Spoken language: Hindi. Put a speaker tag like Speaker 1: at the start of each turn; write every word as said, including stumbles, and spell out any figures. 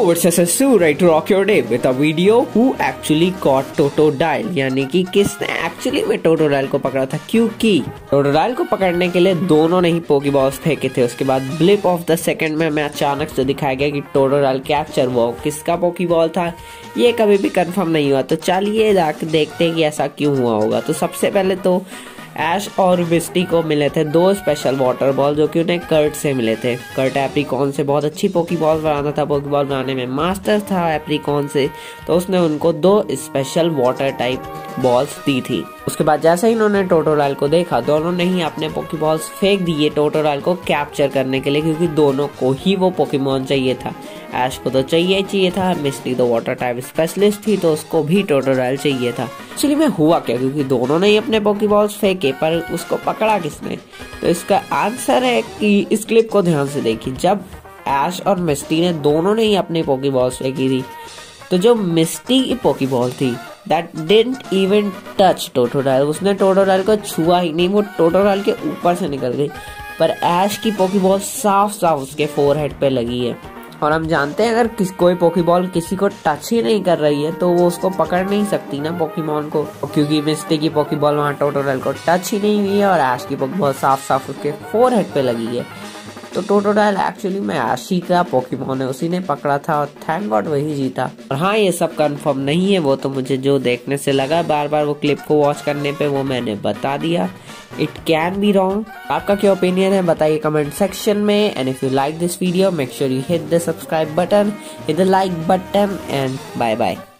Speaker 1: Hello, it's S S two, ready to rock your day with a video who actually caught Totodile, यानी कि किसने एक्चुअली में Totodile को पकड़ा था, क्योंकि Totodile को पकड़ने के लिए दोनों ने ही पोकीबॉल्स फेंके थे। उसके बाद ब्लिप ऑफ द सेकंड में हमें अचानक से दिखाया गया कि Totodile कैप्चर हुआ। किसका पोकीबॉल था ये कभी भी कंफर्म नहीं हुआ, तो चलिए जाकर देखते हैं कि ऐसा क्यों हुआ होगा। तो सबसे पहले तो ऐश और मिस्टी को मिले थे दो स्पेशल वाटर बॉल, जो कि उन्हें कर्ट से मिले थे। कर्ट एप्रिकॉन से बहुत अच्छी पोकीबॉल बनाता था, पोकीबॉल बनाने में मास्टर था एप्रिकॉन से, तो उसने उनको दो स्पेशल वाटर टाइप बॉल्स दी थी। उसके बाद जैसे ही इन्होंने टोटोडाइल को देखा, दोनों ने ही अपने पोकीबॉल्स फेंक दिए टोटोडाइल को कैप्चर करने के लिए, क्योंकि दोनों को ही वो पोकेमॉन चाहिए था। ऐश को तो चाहिए चाहिए था, मिस्टी तो वाटर टाइप स्पेशलिस्ट थी, तो उसको भी टोटोडाइल चाहिए था। एक्चुअली में हुआ क्या, क्योंकि दोनों ने ही अपने पोकीबॉल्स फेंके, पर उसको पकड़ा किसने? तो इसका आंसर है कि इस क्लिप को ध्यान से देखिए। जब ऐश और मिस्टी ने दोनों ने ही अपनी पोकीबॉल्स फेंकी थी, तो जो मिस्टी की पोकीबॉल थी that didn't even touch Totodile, उसने टोटोडाइल को छुआ ही नहीं, वो टोटोडाइल के ऊपर से निकल गई। पर ऐश की पोकीबॉल साफ साफ उसके फोरहेड पे लगी है, और हम जानते हैं अगर किस कोई पोकीबॉल किसी को टच ही नहीं कर रही है तो वो उसको पकड़ नहीं सकती ना पोकेमॉन को, क्योंकि मिस्टी की पोकीबॉल वहाँ टोटोडाइल को टच ही नहीं हुई है और ऐश की पोकीबॉल साफ साफ उसके फोरहेड पे लगी है। तो टोटोडाइल एक्चुअली में ऐशी का पोकेमॉन है, उसी ने पकड़ा था और थैंक गॉड वही जीता। और हाँ, ये सब कंफर्म नहीं है, वो तो मुझे जो देखने से लगा बार बार वो क्लिप को वॉच करने पे, वो मैंने बता दिया। It can be wrong. आपका क्या ओपिनियन है बताइए कमेंट सेक्शन में। And if you like this video make sure you hit the subscribe button, hit the like button, and bye bye.